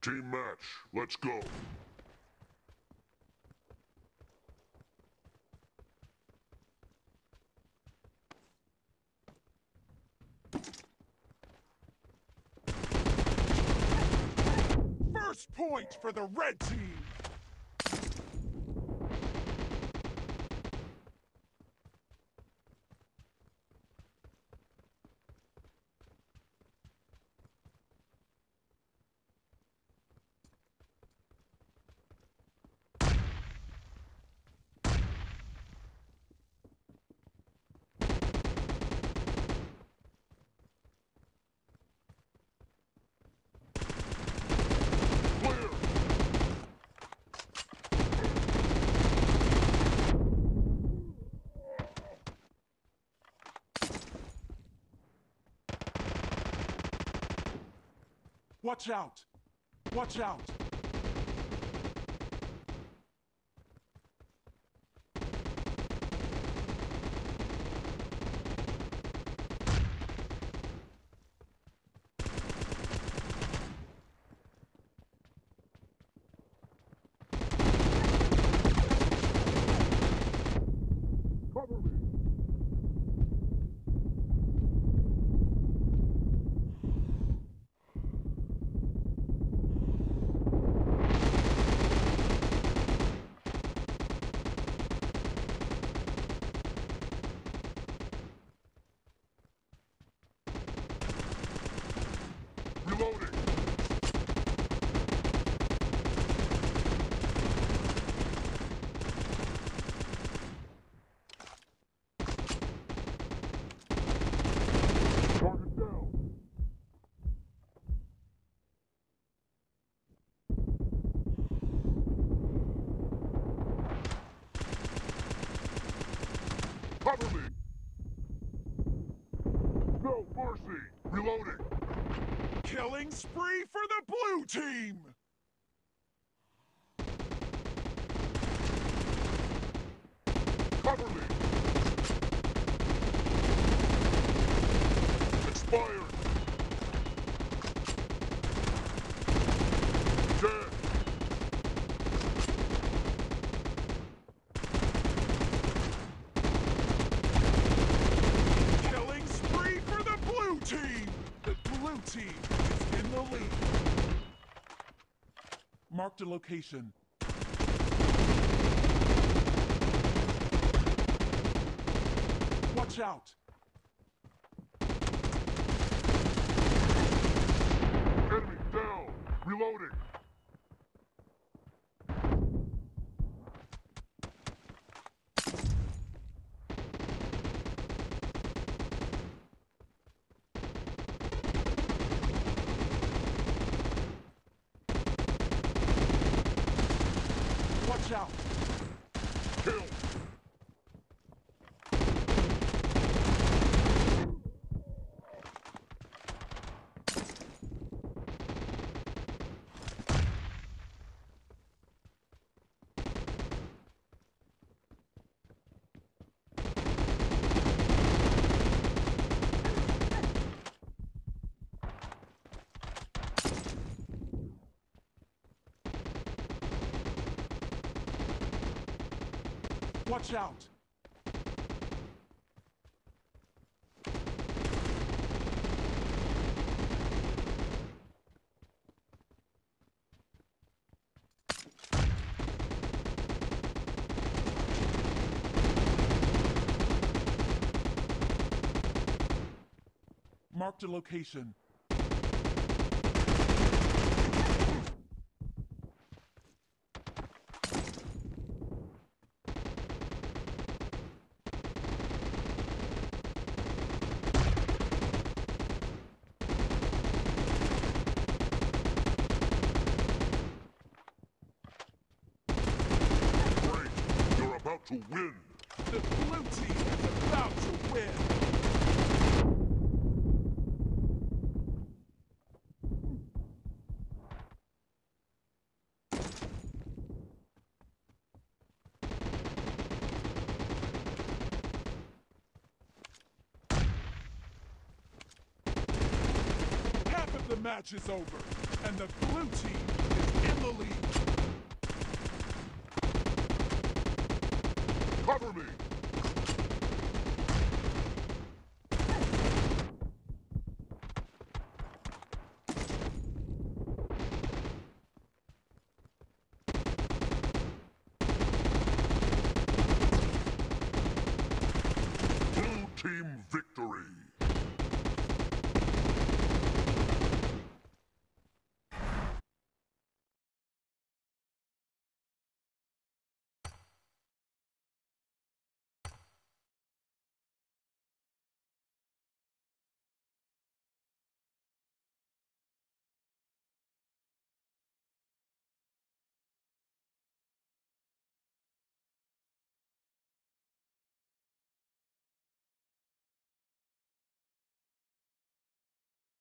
Team match, let's go. First point for the red team! Watch out! Watch out! Cover me! Reloading! Target down! Cover me! No mercy! Reloading! Killing spree for the blue team! Cover me! Expired! Dead! Killing spree for the blue team! The blue team is in the lead. Marked a location. Watch out! Enemy down! Reloading! Watch out! Kill! Watch out! Marked a location. Great! You're about to win! The blue team is about to win! Half of the match is over. And the blue team is in the lead. Cover me!